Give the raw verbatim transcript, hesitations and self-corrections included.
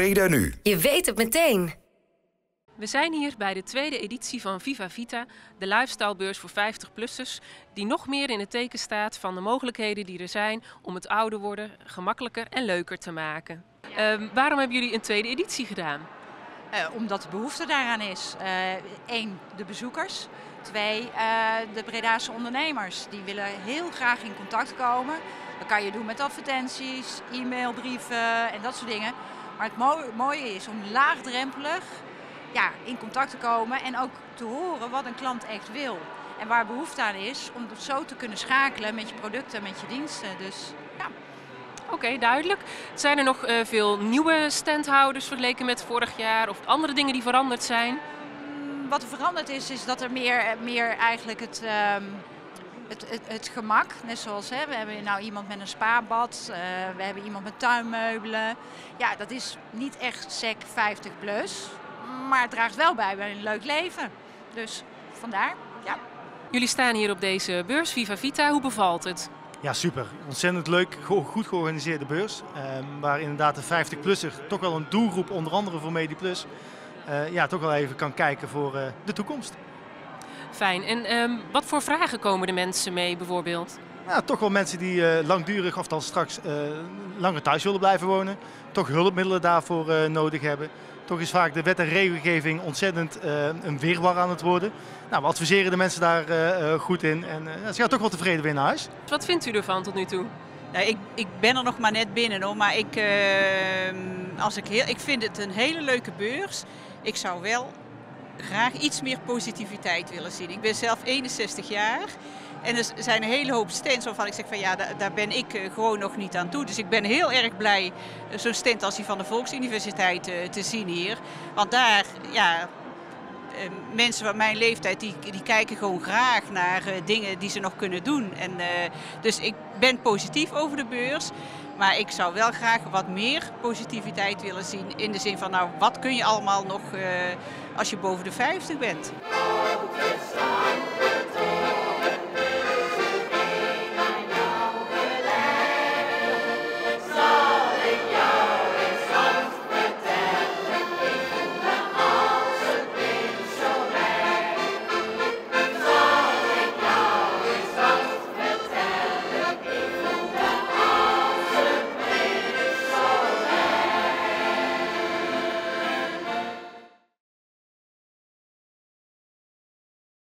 Breda Nu. Je weet het meteen. We zijn hier bij de tweede editie van Viva Vita, de lifestylebeurs voor vijftig-plussers, die nog meer in het teken staat van de mogelijkheden die er zijn om het ouder worden gemakkelijker en leuker te maken. Uh, waarom hebben jullie een tweede editie gedaan? Uh, omdat de behoefte daaraan is. Eén, uh, de bezoekers. Twee, uh, de Bredaanse ondernemers. Die willen heel graag in contact komen. Dat kan je doen met advertenties, e-mailbrieven en dat soort dingen. Maar het mooie, mooie is om laagdrempelig ja, in contact te komen en ook te horen wat een klant echt wil. En waar behoefte aan is om het zo te kunnen schakelen met je producten, met je diensten. Dus ja. Oké, okay, duidelijk. Zijn er nog uh, veel nieuwe standhouders vergeleken met vorig jaar of andere dingen die veranderd zijn? Wat er veranderd is, is dat er meer, meer eigenlijk het, um, het, het, het gemak, net zoals hè, we hebben nou iemand met een spaarbad, uh, we hebben iemand met tuinmeubelen. Ja, dat is niet echt sec vijftig plus, maar het draagt wel bij bij een leuk leven. Dus vandaar, ja. Jullie staan hier op deze beurs, Viva Vita. Hoe bevalt het? Ja, super. Ontzettend leuk, goed georganiseerde beurs. Uh, waar inderdaad de vijftig-plusser, toch wel een doelgroep, onder andere voor MediPlus, uh, ja, toch wel even kan kijken voor uh, de toekomst. Fijn. En um, wat voor vragen komen de mensen mee bijvoorbeeld? Ja, toch wel mensen die uh, langdurig of dan straks uh, langer thuis willen blijven wonen. Toch hulpmiddelen daarvoor uh, nodig hebben. Toch is vaak de wet en regelgeving ontzettend uh, een wirwar aan het worden. Nou, we adviseren de mensen daar uh, goed in en uh, ze gaan toch wel tevreden weer naar huis. Wat vindt u ervan tot nu toe? Nou, ik, ik ben er nog maar net binnen hoor, maar ik, uh, als ik, heel, ik vind het een hele leuke beurs. Ik zou wel graag iets meer positiviteit willen zien. Ik ben zelf eenenzestig jaar. En er zijn een hele hoop stands waarvan ik zeg van ja, daar, daar ben ik gewoon nog niet aan toe. Dus ik ben heel erg blij zo'n stand als die van de Volksuniversiteit uh, te zien hier. Want daar, ja, uh, mensen van mijn leeftijd die, die kijken gewoon graag naar uh, dingen die ze nog kunnen doen. En, uh, dus ik ben positief over de beurs. Maar ik zou wel graag wat meer positiviteit willen zien. In de zin van nou, wat kun je allemaal nog uh, als je boven de vijftig bent.